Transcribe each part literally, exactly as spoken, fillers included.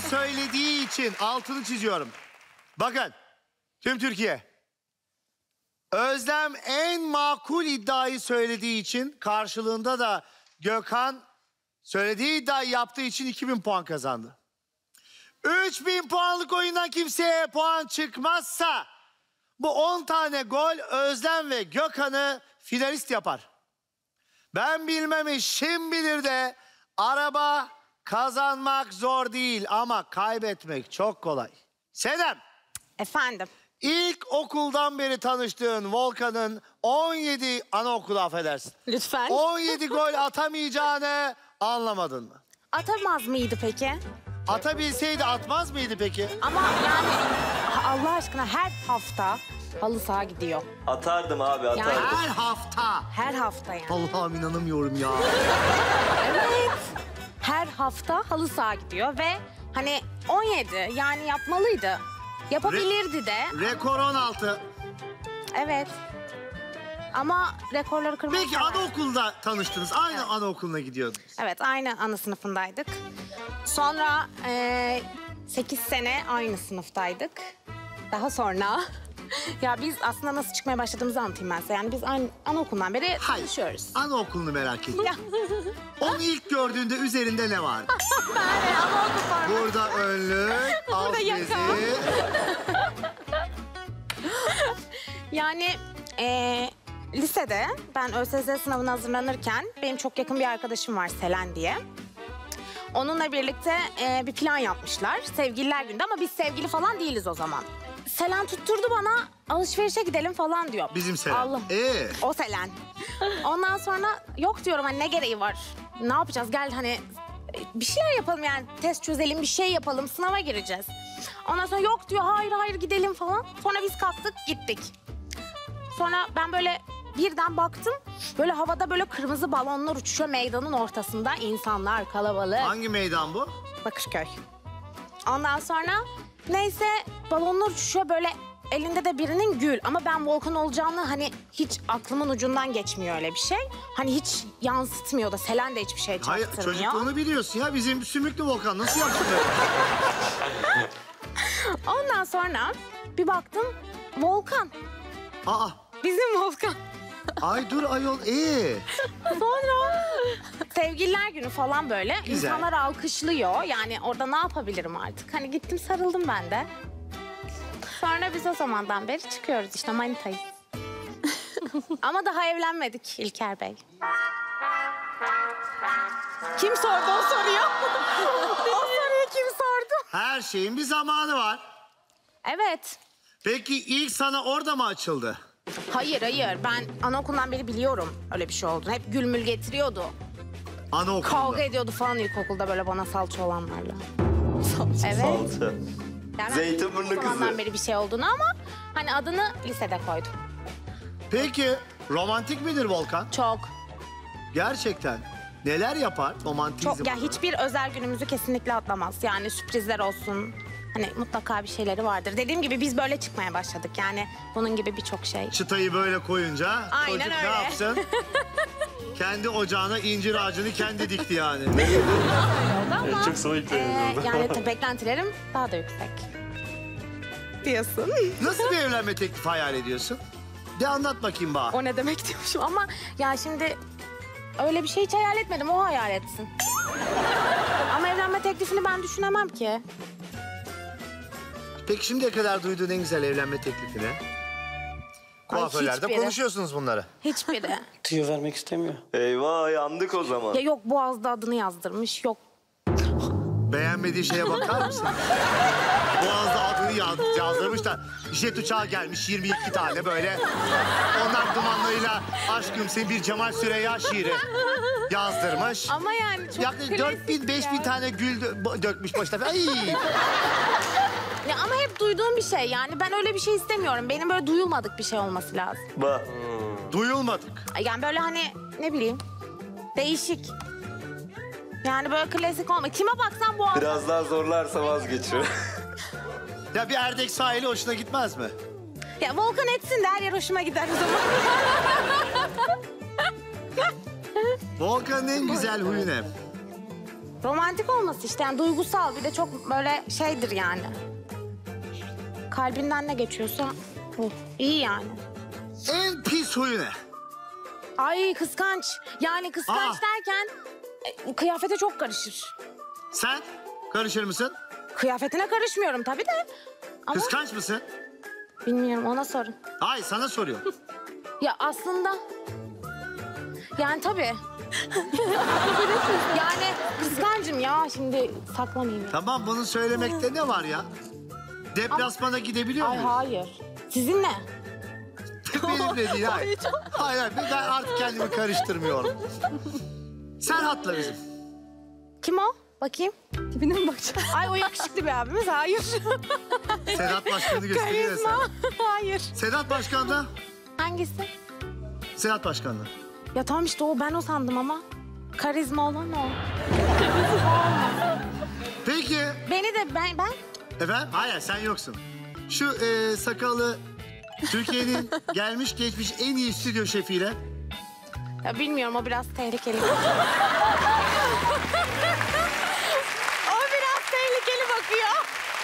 söylediği için altını çiziyorum. Bakın tüm Türkiye. Özlem en makul iddiayı söylediği için karşılığında da Gökhan söylediği iddiayı yaptığı için iki bin puan kazandı. üç bin puanlık oyundan kimseye puan çıkmazsa bu on tane gol Özlem ve Gökhan'ı finalist yapar. Ben bilmem işim bilir de araba kazanmak zor değil ama kaybetmek çok kolay. Senem. Efendim. İlk okuldan beri tanıştığın Volkan'ın on yedi anaokulu affedersin. Lütfen. on yedi gol atamayacağını anlamadın mı? Atamaz mıydı peki? Atabilseydi atmaz mıydı peki? Ama yani Allah aşkına her hafta halı saha gidiyor. Atardım abi, atardım. Yani- Her hafta. Her hafta yani. Allah'ım inanamıyorum ya. Evet. Her hafta halı saha gidiyor ve hani on yedi yani yapmalıydı. Yapabilirdi de. Rekor on altı. Evet. Ama rekorları kırmak Peki kolay. anaokulda tanıştınız. Aynı Evet. anaokuluna gidiyordunuz. Evet, aynı ana sınıfındaydık. Sonra eee sekiz sene aynı sınıftaydık. Daha sonra ya biz aslında nasıl çıkmaya başladığımızı anlatayım ben size. Yani biz aynı anaokulundan beri Hayır. tanışıyoruz. Anaokulunu merak ettim. Ya Onu ilk gördüğünde üzerinde ne vardı? ben anaokul forması. Burada önlük, alt bezi. yaka. Yani eee, lisede ben ÖSS sınavına hazırlanırken benim çok yakın bir arkadaşım var Selen diye. Onunla birlikte eee, bir plan yapmışlar. Sevgililer günde ama biz sevgili falan değiliz o zaman. Selen tutturdu bana alışverişe gidelim falan diyor. Bizim Selen. Allah. Ee? O Selen. Ondan sonra yok diyorum hani ne gereği var? Ne yapacağız? Gel hani bir şeyler yapalım yani test çözelim bir şey yapalım sınava gireceğiz. Ondan sonra yok diyor hayır hayır gidelim falan. Sonra biz kalktık gittik. Sonra ben böyle birden baktım böyle havada böyle kırmızı balonlar uçuşuyor meydanın ortasında insanlar kalabalık. Hangi meydan bu? Bakırköy. Ondan sonra neyse balonlar uçuşuyor böyle elinde de birinin gül. Ama ben Volkan olacağını hani hiç aklımın ucundan geçmiyor öyle bir şey. Hani hiç yansıtmıyor da Selen de hiçbir şey Hayır çaktırmıyor. çocukluğunu biliyorsun ya. Bizim Sümüklü Volkan nasıl yaptın böyle? Ondan sonra bir baktım Volkan. Aa. Bizim Volkan. Ay dur ayol. Ee. Sonra sevgililer günü falan böyle Güzel. insanlar alkışlıyor. Yani orada ne yapabilirim artık? Hani gittim sarıldım ben de. Sonra biz o zamandan beri çıkıyoruz işte manitayız. Ama daha evlenmedik İlker Bey. Kim sordu o soruyu? O soruyu kim sordu? Her şeyin bir zamanı var. Evet. Peki ilk sana orada mı açıldı? Hayır hayır ben anaokulundan beri biliyorum öyle bir şey olduğunu. Hep gülmül getiriyordu. Anaokulunda. Kavga ediyordu falan ilkokulda böyle bana salça olanlarla. Evet. Salça. Yani Zeytinburnu o zamandan kızı. beri bir şey olduğunu ama hani adını lisede koydum. Peki romantik midir Volkan? Çok. Gerçekten. Neler yapar romantizm? Çok ya hiçbir özel günümüzü kesinlikle atlamaz. Yani sürprizler olsun. Hani mutlaka bir şeyleri vardır. Dediğim gibi biz böyle çıkmaya başladık. Yani bunun gibi birçok şey. Çıtayı böyle koyunca Aynen çocuk öyle. ne yapsın? Kendi ocağına incir ağacını kendi dikti yani. Oldu ama Çok soğuk e, yani. yani tabii beklentilerim daha da yüksek. Diyorsun. Nasıl bir evlenme teklifi hayal ediyorsun? Bir anlat bakayım bana. O ne demek diyormuşum ama ya şimdi öyle bir şey hiç hayal etmedim. O hayal etsin. Ama evlenme teklifini ben düşünemem ki. Peki şimdiye kadar duyduğun en güzel evlenme teklifini? Kuaförlerde hiçbiri. konuşuyorsunuz bunları. Hiçbiri. Tüyo vermek istemiyor. Eyvah, yandık o zaman. Ya yok Boğaz'da adını yazdırmış, yok. Beğenmediği şeye bakar mısın? Boğaz'da adını yaz, yazdırmış da jet uçağı gelmiş yirmi iki tane böyle. Onlar dumanlarıyla aşkım senin bir Cemal Süreyya şiiri yazdırmış. Ama yani çok Yaklaşık dört bin beş bin ya. tane gül dö- dökmüş başına. Ay. Ya ama hep duyduğum bir şey yani ben öyle bir şey istemiyorum. Benim böyle duyulmadık bir şey olması lazım. Bak. Duyulmadık. Yani böyle hani ne bileyim değişik. Yani böyle klasik olma. Kime baksan Boğaz. Biraz daha zorlarsa vazgeçiyor. Ya bir Erdek sahili hoşuna gitmez mi? Ya Volkan etsin de her yer hoşuma gider o zaman. Volkan'ın en güzel huyu ne? Romantik olması işte yani duygusal bir de çok böyle şeydir yani. Kalbinden ne geçiyorsa bu. İyi yani. En pis huyu ne? Ay kıskanç. Yani kıskanç Aa. derken e, kıyafete çok karışır. Sen karışır mısın? Kıyafetine karışmıyorum tabii de. Ama Kıskanç mısın? bilmiyorum ona sorun. Hayır, sana soruyor. Ya aslında yani tabii. yani kıskancım ya şimdi saklamayayım. Tamam, bunu söylemekte ne var ya? Deplasmana gidebiliyor Ay muyum? hayır. Sizinle. Benimle değil, hayır. Hayır, hayır, ben artık kendimi karıştırmıyorum. Sen hatla bizim. Kim o? Bakayım. Tipine mi bakacağım? Ay o yakışıklı bir abimiz. Hayır. Sedat Başkan'ı gösteriyor Karizma. sen. Hayır. Sedat Başkan da. Hangisi? Sedat Başkan da. Ya tamam işte o ben o sandım ama. Karizma olan o. Peki. Beni de ben ben Efendim? Hayır, sen yoksun. Şu e, sakallı Türkiye'nin gelmiş geçmiş en iyi stüdyo şefiyle. ya bilmiyorum o biraz tehlikeli. o biraz tehlikeli bakıyor.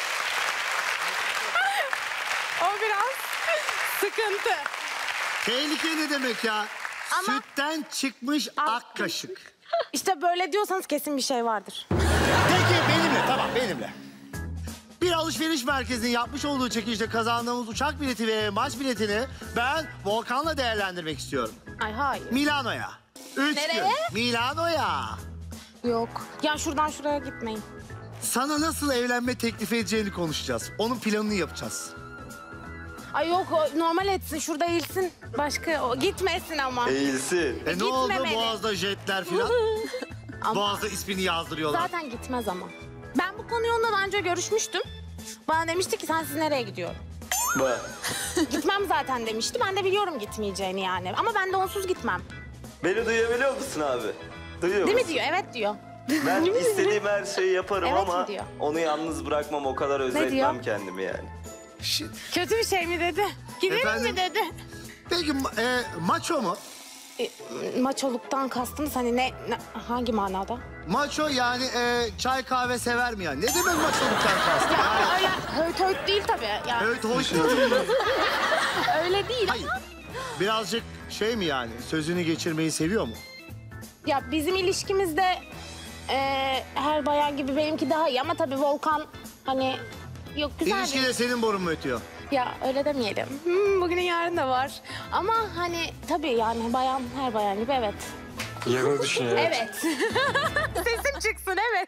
o biraz sıkıntı. Tehlike ne demek ya? Ama- Sütten çıkmış Ak- ak kaşık. İşte böyle diyorsanız kesin bir şey vardır. Peki benimle, tamam benimle. Bir alışveriş merkezinin yapmış olduğu çekilişte kazandığımız uçak bileti ve maç biletini ben Volkan'la değerlendirmek istiyorum. Ay hayır. Milano'ya. Üç Nereye? gün. Milano'ya. Yok. Ya şuradan şuraya gitmeyin. Sana nasıl evlenme teklif edeceğini konuşacağız. Onun planını yapacağız. Ay yok o normal etsin şurada eğilsin. Başka o gitmesin ama. Eğilsin. E ne oldu gitmemeli. Boğaz'da jetler filan? Ama Boğaz'da ismini yazdırıyorlar. zaten gitmez ama. Ben bu konuyu onunla daha önce görüşmüştüm. Bana demişti ki sen siz nereye gidiyorum? Bak. Gitmem zaten demişti. Ben de biliyorum gitmeyeceğini yani. Ama ben de onsuz gitmem. Beni duyabiliyor musun abi? Duyuyor Değil mi musun? diyor? Evet diyor. Ben istediğim her şeyi yaparım Evet ama mi diyor? onu yalnız bırakmam, o kadar diyor? özletmem kendimi yani. Şi- Kötü bir şey mi dedi? Gidelim Efendim? mi dedi? Peki ma- e, maço mu? E, maçoluktan kastınız hani ne, ne hangi manada? Maço yani e, çay kahve sever mi yani? Ne demek maçoluktan kastı? Ya öyle höt höt değil tabii. Yani Evet, hoş değil. öyle değil. Hayır. Birazcık şey mi yani? Sözünü geçirmeyi seviyor mu? Ya bizim ilişkimizde e, her bayan gibi benimki daha iyi ama tabii Volkan hani yok güzel bir- İlişkide senin borun mu ötüyor? Ya öyle demeyelim. Hmm, bugünün yarın da var. Ama hani tabii yani bayan her bayan gibi evet. Yarını düşünüyor. Evet. Sesim çıksın evet.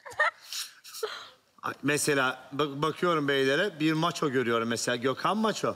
Ay, mesela bak- bakıyorum beylere bir maço görüyorum mesela. Gökhan maço.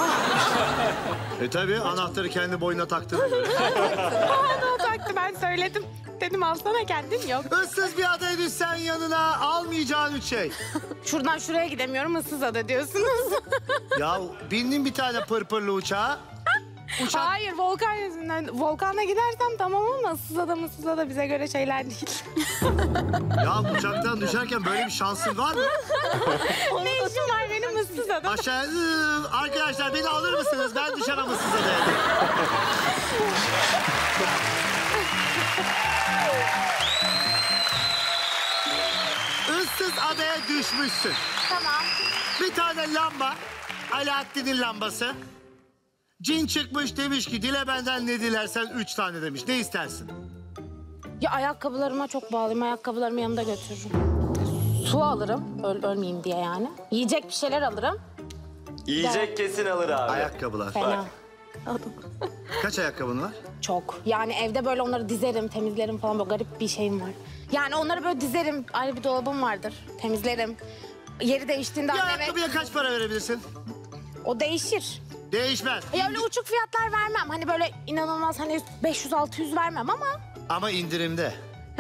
e tabii anahtarı kendi boynuna taktığını göre. Bana o taktı ben söyledim. Dedim alsana kendin yok. Issız bir adaya düşsen yanına almayacağın üç şey. Şuradan şuraya gidemiyorum ıssız ada diyorsunuz. Ya bindin bir tane pırpırlı uçağa. Uçak Hayır volkan yüzünden. Volkan'a gidersem tamam ama ıssız ada mıssız ada bize göre şeyler değil. ya uçaktan düşerken böyle bir şansın var mı? ne işim var benim ıssız ada? Aşağı ıı, arkadaşlar beni alır mısınız? Ben düşemem ıssız adaya. Issız adaya düşmüşsün. Tamam. Bir tane lamba, Alaaddin'in lambası. Cin çıkmış demiş ki dile benden ne dilersen üç tane demiş. Ne istersin? Ya ayakkabılarıma çok bağlıyım. Ayakkabılarımı yanımda götürürüm. Su alırım. Öl, ölmeyeyim diye yani. Yiyecek bir şeyler alırım. Yiyecek kesin alır abi. Ayakkabılar. Fena. Kaç ayakkabın var? Çok. Yani evde böyle onları dizerim, temizlerim falan. Böyle garip bir şeyim var. Yani onları böyle dizerim. Ayrı bir dolabım vardır. Temizlerim. Yeri değiştiğinde Bir anneme... ayakkabıya kaç para verebilirsin? O değişir. Değişmez. Ya öyle uçuk fiyatlar vermem. Hani böyle inanılmaz hani beş yüz altı yüz vermem ama... Ama indirimde.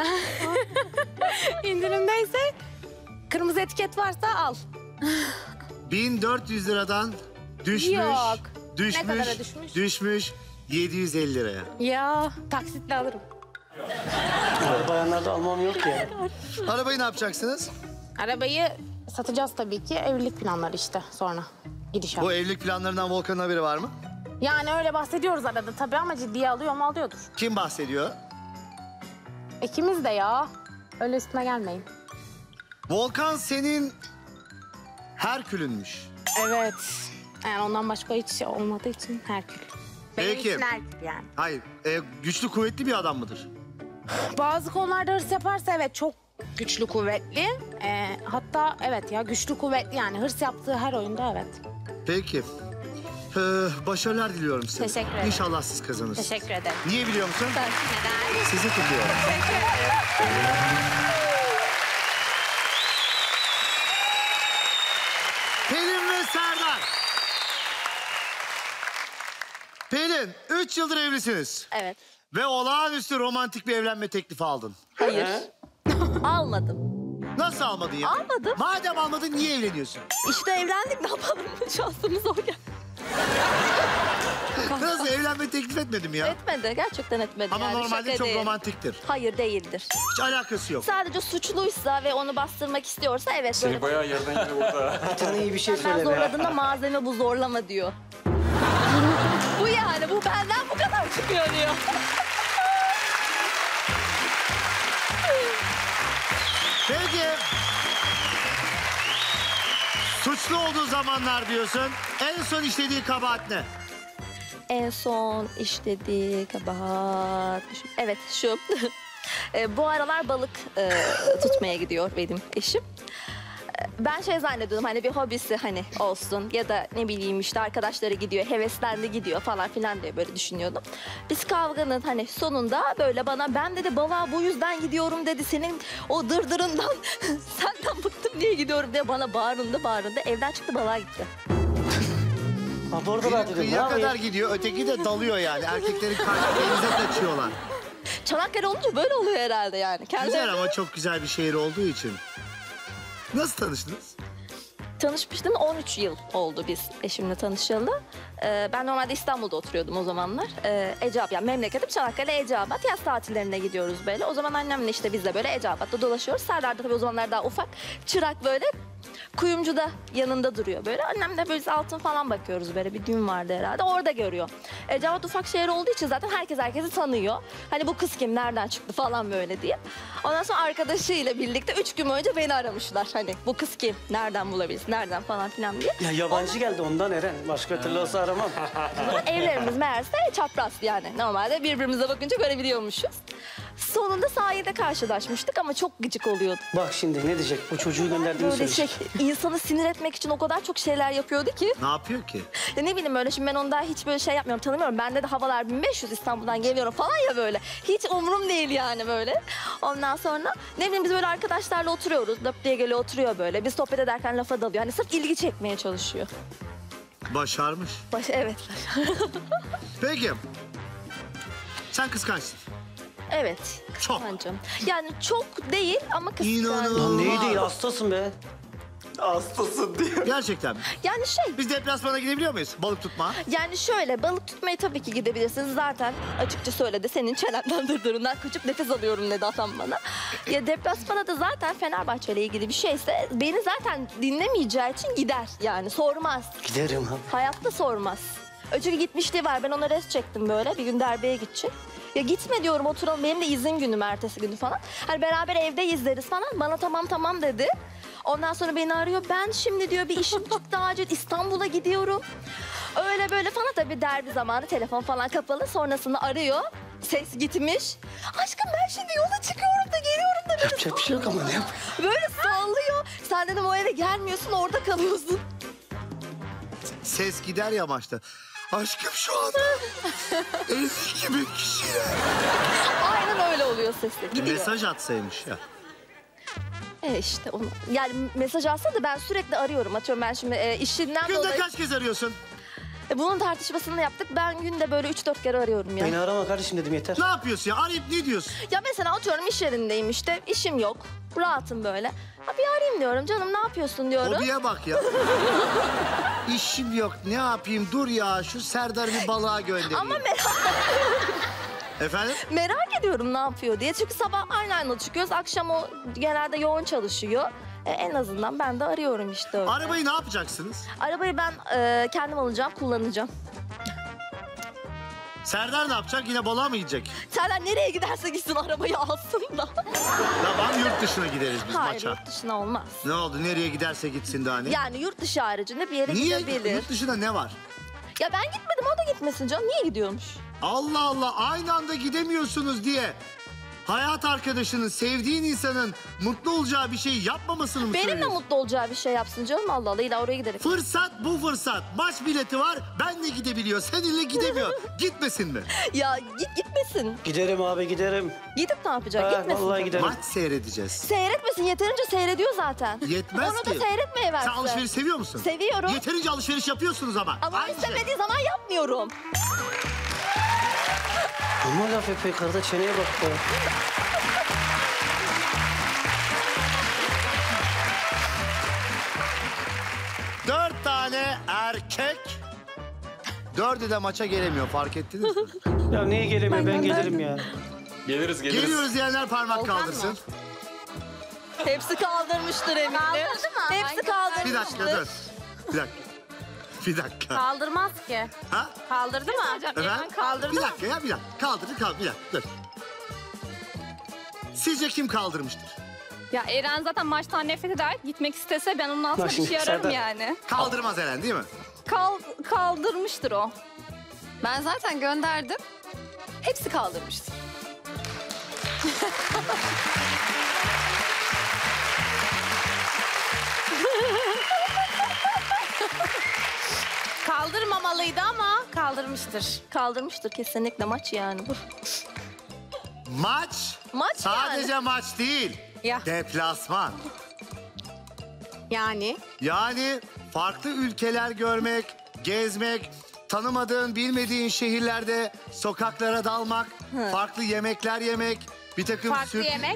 indirimdeyse kırmızı etiket varsa al. bin dört yüz liradan düşmüş. Yok. Düşmüş. Ne kadara düşmüş? Düşmüş yedi yüz elli liraya. Ya taksitle alırım. Bayanlarda almam yok ya. Arabayı ne yapacaksınız? Arabayı satacağız tabii ki. Evlilik planları işte sonra. Gidişat. Bu evlilik planlarından Volkan'ın haberi var mı? Yani öyle bahsediyoruz arada tabii ama ciddiye alıyor mu alıyordur. Kim bahsediyor? İkimiz de ya. Öyle üstüme gelmeyin. Volkan senin Herkül'ünmüş. Evet. Yani ondan başka hiç şey olmadığı için Herkül. Benim Peki. için Herkül yani. Hayır, e, güçlü kuvvetli bir adam mıdır? Bazı konularda hırs yaparsa evet çok güçlü kuvvetli. Ee, hatta evet ya güçlü kuvvetli yani hırs yaptığı her oyunda evet. Peki. Ee, başarılar diliyorum size. Teşekkür ederim. İnşallah siz kazanırsınız. Teşekkür ederim. Niye biliyor musun? Neden? Sizi tutuyor. Teşekkür ederim. Pelin ve Serdar. Pelin, üç yıldır evlisiniz. Evet. Ve olağanüstü romantik bir evlenme teklifi aldın. Hayır. Almadım. Nasıl almadın ya? Almadım. Madem almadın niye evleniyorsun? İşte evlendik, ne yapalım? Şansımız o ya. Nasıl evlenme teklif etmedim ya? Etmedi, gerçekten etmedi. Ama yani, normalde şaka çok değil. romantiktir. Hayır, değildir. Hiç alakası yok. Sadece suçluysa ve onu bastırmak istiyorsa evet Seni böyle. bayağı yerden yere vurdu. Bir tane iyi bir şey Ben söyle be. zorladığımda malzeme bu, zorlama diyor. Bu yani, bu benden bu kadar çıkıyor diyor. Peki. Suçlu olduğu zamanlar diyorsun. En son işlediği kabahat ne? En son işlediği kabahat... Evet, şu. E, bu aralar balık e, tutmaya gidiyor benim eşim. E, Ben şey zannediyordum hani bir hobisi hani olsun ya da ne bileyim işte arkadaşları gidiyor, heveslendi gidiyor falan filan diye böyle düşünüyordum. Biz kavganın hani sonunda böyle bana ben dedi balığa bu yüzden gidiyorum dedi, senin o dırdırından senden bıktım diye gidiyorum diye bana bağırındı bağırındı, evden çıktı balığa gitti. Ha, bu arada ben Biri dedim. Ne kıyıya kadar yapayım? gidiyor, öteki de dalıyor yani. Erkeklerin karşı denize kaçıyorlar. Çanakkale olunca böyle oluyor herhalde yani. Kendileri... Güzel ama çok güzel bir şehir olduğu için. Nasıl tanıştınız? Tanışmıştım, on üç yıl oldu biz eşimle tanışalı. Ee, ben normalde İstanbul'da oturuyordum o zamanlar. Ee, Eceabat, yani memleketim Çanakkale, Eceabat. Yaz tatillerine gidiyoruz böyle. O zaman annemle işte biz de böyle Eceabat'ta dolaşıyoruz. Serdar da tabii o zamanlar daha ufak. Çırak böyle kuyumcuda yanında duruyor böyle. Annem de böyle altın falan bakıyoruz böyle. Bir düğün vardı herhalde. Orada görüyor. Eceabat ufak şehir olduğu için zaten herkes herkesi tanıyor. Hani bu kız kim, nereden çıktı falan böyle diye. Ondan sonra arkadaşıyla birlikte üç gün boyunca beni aramışlar. Hani bu kız kim, nereden bulabiliriz, nereden falan filan diye. Ya yabancı geldi ondan Eren. Başka türlü olsa aramam. Evlerimiz meğerse çapraz yani. Normalde birbirimize bakınca görebiliyormuşuz. Sonunda sahilde karşılaşmıştık ama çok gıcık oluyordu. Bak şimdi ne diyecek? Bu çocuğu gönderdiğini Böyle şey, söyleyecek. insanı sinir etmek için o kadar çok şeyler yapıyordu ki. Ne yapıyor ki? Ya ne bileyim öyle, şimdi ben ondan hiç böyle şey yapmıyorum, tanımıyorum. Bende de havalar bin beş yüz, İstanbul'dan geliyorum falan ya böyle. Hiç umurum değil yani böyle. Ondan sonra ne bileyim biz böyle arkadaşlarla oturuyoruz. Döp diye geliyor oturuyor böyle. Biz sohbet ederken lafa dalıyor. Hani sırf ilgi çekmeye çalışıyor. Başarmış. Baş, evet. Peki. Sen kıskançsın. Evet. Çok. Kıskancım. Yani çok değil ama kıskancım. İnanılmaz. Lan neyi değil, hastasın be. Hastasın diye. Gerçekten mi? Yani şey, Biz deplasmana gidebiliyor muyuz? Balık tutma. yani şöyle balık tutmaya tabii ki gidebilirsiniz. Zaten açıkça söyledi. Senin çenenden dırdırından kaçıp nefes alıyorum dedi adam bana. Ya deplasmana da zaten Fenerbahçe ile ilgili bir şeyse beni zaten dinlemeyeceği için gider. Yani sormaz. Giderim abi. Hayatta sormaz. Önceki gitmişliği var. Ben ona res çektim böyle. Bir gün derbeye gidecek. Ya gitme diyorum, oturalım. Benim de izin günüm ertesi günü falan. Hani beraber evde izleriz falan. Bana tamam tamam dedi. Ondan sonra beni arıyor. Ben şimdi diyor bir işim çıktı acil, İstanbul'a gidiyorum. Öyle böyle falan, tabii derbi zamanı telefon falan kapalı. Sonrasında arıyor. Ses gitmiş. Aşkım ben şimdi yola çıkıyorum da geliyorum da. Yapacak bir şey yok ama ne yap? Böyle sallıyor. Sen dedim o eve gelmiyorsun, orada kalıyorsun. Ses gider ya maçta. Aşkım şu anda elli iki bin kişiyle. Aynen öyle oluyor sesle. Gidiyor. Mesaj atsaymış ya. E işte onu. Yani mesaj alsa da ben sürekli arıyorum. Atıyorum ben şimdi e, işinden Günde dolayı. kaç kez arıyorsun? E, bunun tartışmasını yaptık. Ben günde böyle üç dört kere arıyorum ya. Beni arama kardeşim dedim, yeter. Ne yapıyorsun ya? Arayıp ne diyorsun? Ya mesela atıyorum iş yerindeyim işte. İşim yok. Rahatım böyle. Ha bir arayayım diyorum. Canım ne yapıyorsun diyorum. Hobiye bak ya. İşim yok. Ne yapayım? Dur ya. Şu Serdar'ı bir balığa göndereyim. Ama merak, Efendim? merak ediyorum ne yapıyor diye. Çünkü sabah aynı anda çıkıyoruz. Akşam o genelde yoğun çalışıyor. E, en azından ben de arıyorum işte öyle. Arabayı ne yapacaksınız? Arabayı ben e, kendim alacağım, kullanacağım. Serdar ne yapacak? Yine balığa mı gidecek? Serdar nereye giderse gitsin arabayı alsın da. Tamam, yurt dışına gideriz biz Hayır maça. yurt dışına olmaz. Ne oldu? Nereye giderse gitsin de hani. Yani yurt dışı haricinde bir yere Niye? gidebilir. Yurt dışında ne var? Ya ben gitmedim o da gitmesin canım. Niye gidiyormuş? Allah Allah, aynı anda gidemiyorsunuz diye hayat arkadaşının, sevdiğin insanın mutlu olacağı bir şey yapmamasını mı Benim de söylüyorsun? mutlu olacağı bir şey yapsın canım. Allah Allah illa oraya gidelim. Fırsat bu fırsat. Maç bileti var, benle gidebiliyor, seninle gidemiyor. Gitmesin mi? Ya git gitmesin. Giderim abi giderim. Gidip ne yapacak? Ha, Gitmesin. vallahi canım. giderim. Maç seyredeceğiz. Seyretmesin yeterince seyrediyor zaten. Yetmez Onu ki. da seyretmeye versin. Sen alışveriş seviyor musun? Seviyorum. Yeterince alışveriş yapıyorsunuz ama. Ama Aynı şey. istemediği zaman yapmıyorum. Ama laf yapıyor karıda çeneye bak be. Dört tane erkek. Dördü de maça gelemiyor, fark ettiniz mi? Ya niye gelemiyor ben gelirim ya. Geliriz geliriz. Geliyoruz diyenler parmak Volkan kaldırsın. mı? Hepsi kaldırmıştır eminim. Kaldırdı mı? Hepsi Hangisi? kaldırmıştır. Bir dakika dur. Bir dakika. Bir dakika. Kaldırmaz ki. Ha? Kaldırdı mı? Efendim? Kaldırdı Bir mı? dakika ya, bir dakika. Kaldırdı, kaldır. Bir dakika, dur. Sizce kim kaldırmıştır? Ya Eren zaten maçtan nefret eder. Gitmek istese ben onun altına Bak bir şimdi şey ararım Serdar- yani. Kaldırmaz Eren değil mi? Kal kaldırmıştır o. Ben zaten gönderdim. Hepsi kaldırmıştır. Kaldırmamalıydı ama kaldırmıştır. Kaldırmıştır kesinlikle maç yani bu. Maç, Maç sadece yani. maç değil. Ya. Deplasman. Yani Yani farklı ülkeler görmek, gezmek, tanımadığın, bilmediğin şehirlerde sokaklara dalmak, farklı yemekler yemek, bir takım farklı sürpriz- yemek.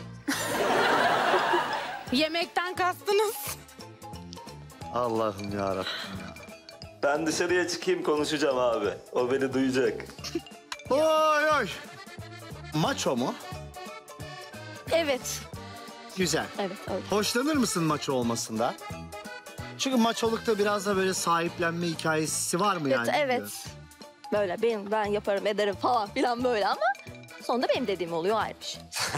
Yemekten kastınız. Allah'ım yarabbim. Ben dışarıya çıkayım konuşacağım abi. O beni duyacak. Oy oy. Maço mu? Evet. Güzel. Evet öyle. Hoşlanır mısın maço olmasında? Çünkü maçolukta biraz da böyle sahiplenme hikayesi var mı yani? Evet, evet. Böyle benim ben yaparım ederim falan filan böyle ama sonunda benim dediğim oluyor ayrı bir şey.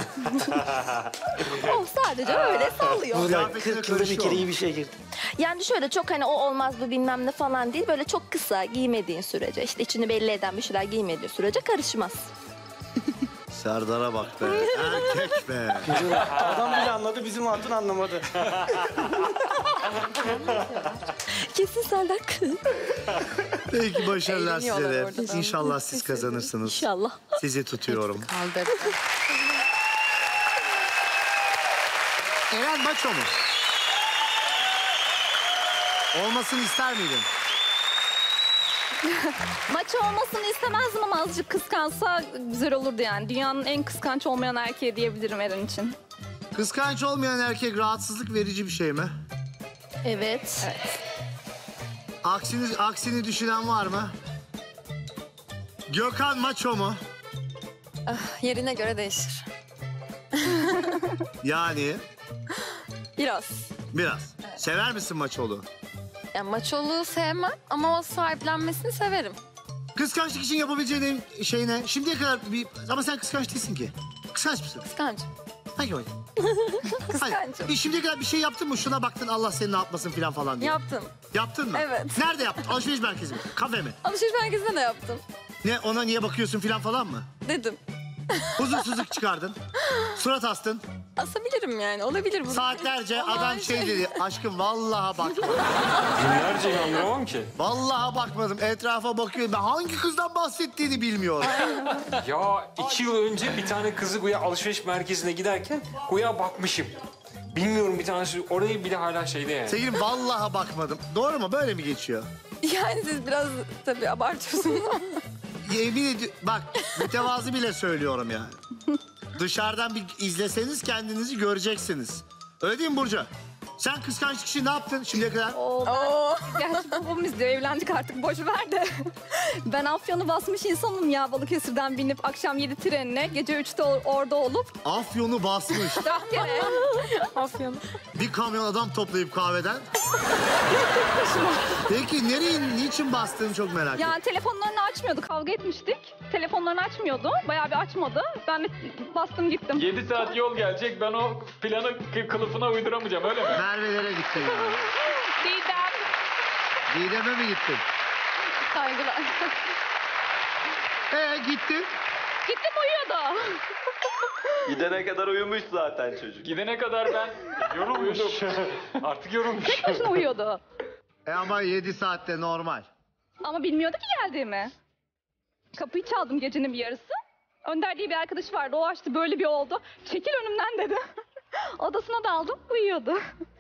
O sadece öyle sallıyor. Burada Kıyafetine kırk yılda bir karışıyor kere mu? iyi bir şey girdi. Yani şöyle çok hani o olmaz bu bilmem ne falan değil. Böyle çok kısa giymediğin sürece işte içini belli eden bir şeyler giymediğin sürece karışmaz. Serdar'a bak be. Erkek be. Adam bile anladı bizim hatun anlamadı. Kesin Serdar kız. Peki başarılar size Eğleniyorlar de. orada da. İnşallah siz kazanırsınız. İnşallah. Sizi tutuyorum. Kaldırdı. Eren maço mu? Olmasını ister miydin? Maçı olmasını istemezdim ama azıcık kıskansa güzel olurdu yani. Dünyanın en kıskanç olmayan erkeği diyebilirim Eren için. Kıskanç olmayan erkek rahatsızlık verici bir şey mi? Evet. Aksini, aksini düşünen var mı? Gökhan maço mu? Yerine göre değişir. Yani Biraz. biraz. Sever misin maçolu? Yani maçoluğu sevmem ama o sahiplenmesini severim. Kıskançlık için yapabileceğin şey ne? Şimdiye kadar bir... Ama sen kıskanç değilsin ki. Kıskanç mısın? Kıskanç. Hangi oyun? Kıskancım. Hayır. Şimdiye kadar bir şey yaptın mı? Şuna baktın Allah seni ne yapmasın falan falan diye. Yaptım. Yaptın mı? Evet. Nerede yaptın? Alışveriş merkezi mi? Kafe mi? Alışveriş merkezinde de yaptım. Ne ona niye bakıyorsun falan falan mı? Dedim. Huzursuzluk çıkardın. Surat astın. Asabilirim yani. Olabilir bu. Saatlerce Olağan adam şey dedi. Aşkım vallahi bakmadım. Günlerce inandıramam ki. Vallahi bakmadım. Etrafa bakıyorum. Ben hangi kızdan bahsettiğini bilmiyorum. Ya iki yıl önce bir tane kızı güya alışveriş merkezine giderken güya bakmışım. Bilmiyorum bir tanesi orayı bile hala şeyde yani. Sevgilim vallahi bakmadım. Doğru mu? Böyle mi geçiyor? Yani siz biraz tabii abartıyorsunuz ama. Yemin ediyorum. Bak mütevazı bile söylüyorum yani. Dışarıdan bir izleseniz kendinizi göreceksiniz. Öyle değil mi Burcu? Sen kıskançlık için ne yaptın şimdiye kadar? Oo. Gerçi babam izliyor evlendik artık boş ver de. Ben Afyon'u basmış insanım ya Balıkesir'den binip akşam yedi trenine gece üçte or- orada olup Afyon'u basmış. dört kere. Afyon. Bir kamyon adam toplayıp kahveden. Peki nereye, niçin bastığını çok merak ettim. Yani telefonlarını açmıyordu. Kavga etmiştik. Telefonlarını açmıyordu. Bayağı bir açmadı. Ben de bastım gittim. yedi saat yol gelecek. Ben o planı kı- kılıfına uyduramayacağım öyle mi? Merve'lere gittin yani. Didem. Didem'e mi gittin? Saygılar. Ee gittin. Gittim uyuyordu. Gidene kadar uyumuş zaten çocuk. Gidene kadar ben Yorulmuş. Artık yorulmuş. Tek başına uyuyordu. E ama yedi saatte normal. Ama bilmiyordu ki geldiğimi. Kapıyı çaldım gecenin bir yarısı. Önder diye bir arkadaşı vardı. O açtı, böyle bir oldu. Çekil önümden dedi. Odasına daldım, uyuyordu.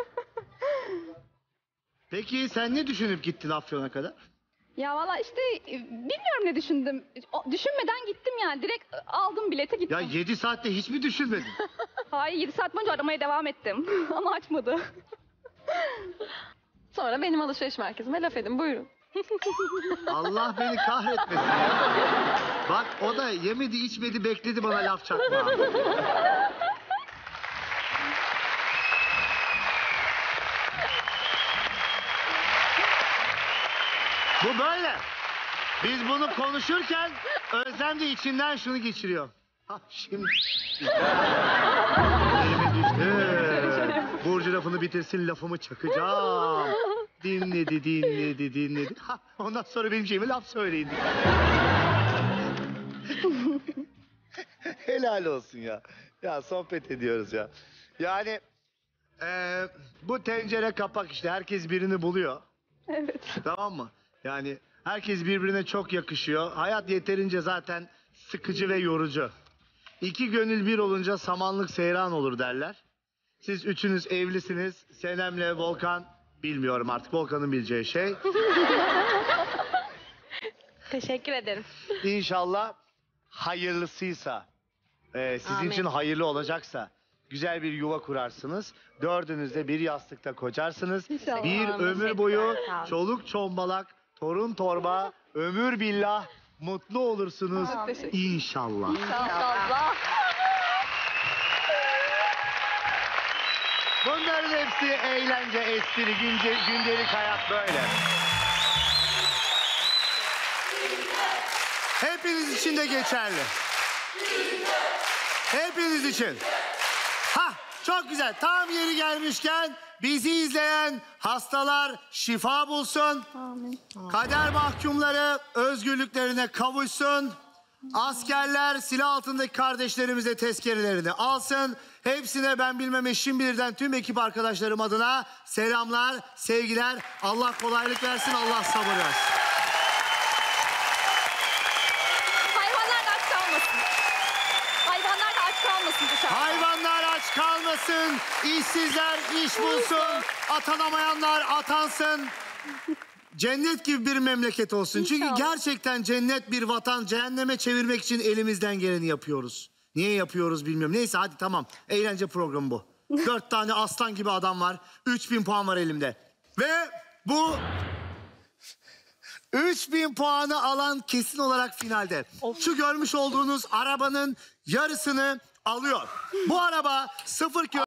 Peki sen ne düşünüp gittin Afyon'a kadar? Ya valla işte e, bilmiyorum ne düşündüm. O- düşünmeden gittim yani. Direkt e, aldım bileti gittim. Ya yedi saatte hiç mi düşünmedin? Hayır, yedi saat boyunca aramaya devam ettim. Ama açmadı. Sonra benim alışveriş merkezime laf edin buyurun. Allah beni kahretmesin ya. Bak o da yemedi içmedi bekledi bana laf çakma. Bu böyle. Biz bunu konuşurken Özlem de içinden şunu geçiriyor. Ha şimdi. Elime düştü. Burcu lafını bitirsin lafımı çakacağım. Dinledi dinledi dinledi. Ha, ondan sonra benim şeyime laf söyleyin. Helal olsun ya. Ya sohbet ediyoruz ya. Yani eee, bu tencere kapak işte herkes birini buluyor. Evet. Tamam mı? Yani herkes birbirine çok yakışıyor. Hayat yeterince zaten sıkıcı ve yorucu. İki gönül bir olunca samanlık seyran olur derler. Siz üçünüz evlisiniz. Senem'le Volkan bilmiyorum artık Volkan'ın bileceği şey. Teşekkür ederim. İnşallah hayırlısıysa, e, sizin Amin. için hayırlı olacaksa güzel bir yuva kurarsınız. Dördünüz de bir yastıkta kocarsınız. İnşallah. Bir Amin. ömür boyu Sağ olun. çoluk çombalak, torun torba, ömür billah mutlu olursunuz. İnşallah. Allah. Bunların hepsi eğlence, espri, günce, gündelik hayat böyle. Hepiniz için de geçerli. Hepiniz için. Ha, çok güzel. Tam yeri gelmişken bizi izleyen hastalar şifa bulsun. Kader mahkumları özgürlüklerine kavuşsun. Askerler silah altındaki kardeşlerimize tezkerelerini alsın. Hepsine ben bilmem eşim bilirden tüm ekip arkadaşlarım adına selamlar, sevgiler. Allah kolaylık versin, Allah sabır versin. Hayvanlar da aç kalmasın. Hayvanlar da aç kalmasın dışarıda. Hayvanlar aç kalmasın, işsizler iş bulsun, atanamayanlar atansın. Cennet gibi bir memleket olsun. Çünkü İnşallah. gerçekten cennet bir vatan, cehenneme çevirmek için elimizden geleni yapıyoruz. Niye yapıyoruz bilmiyorum. Neyse hadi tamam. Eğlence programı bu. Dört tane aslan gibi adam var. Üç bin puan var elimde. Ve bu üç bin puanı alan kesin olarak finalde. Şu görmüş olduğunuz arabanın yarısını alıyor. Bu araba sıfır kilo...